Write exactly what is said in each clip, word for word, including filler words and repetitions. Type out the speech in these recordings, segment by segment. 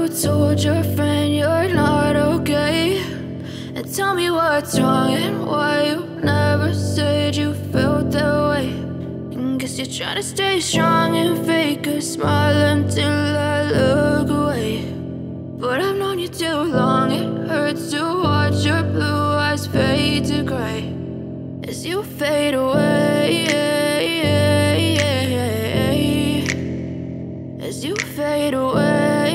told your friend you're not okay, and tell me what's wrong and why you never said you felt that way. And guess you're trying to stay strong and fake a smile until I look away. But I've known you too long, it hurts to watch your blue eyes fade to gray as you fade away, as you fade away.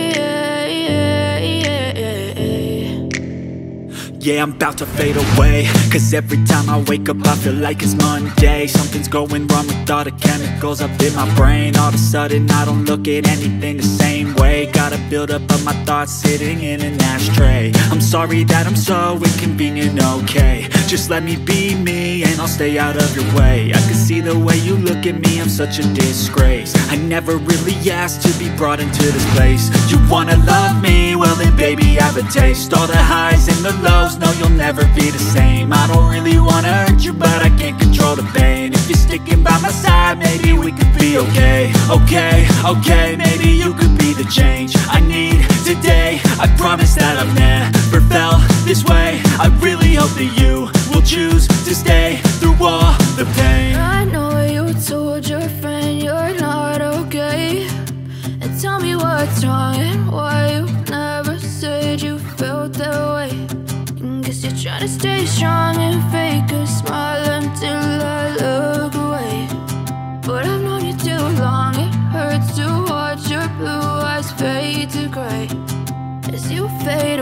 Yeah, I'm about to fade away, cause every time I wake up I feel like it's Monday. Something's going wrong with all the chemicals up in my brain. All of a sudden I don't look at anything the same way. Gotta build up of my thoughts sitting in an ashtray. I'm sorry that I'm so inconvenient, okay. Just let me be me and I'll stay out of your way. I can see the way you look at me, I'm such a disgrace. I never really asked to be brought into this place. You wanna love me? Well then baby have a taste. All the highs and the lows, no, you'll never be the same. I don't really wanna hurt you, but I can't control the pain. If you're sticking by my side, maybe we could be okay. Okay, okay, maybe you could be the change I need today. I promise that I've never felt this way. I really hope that you will choose to stay through all the pain. I know you told your friend you're not okay, and tell me what's wrong and why you never said you felt that way. Guess you're trying to stay strong and fake a smile until I look away. But I've known you too long, it hurts to watch your blue eyes fade to gray as you fade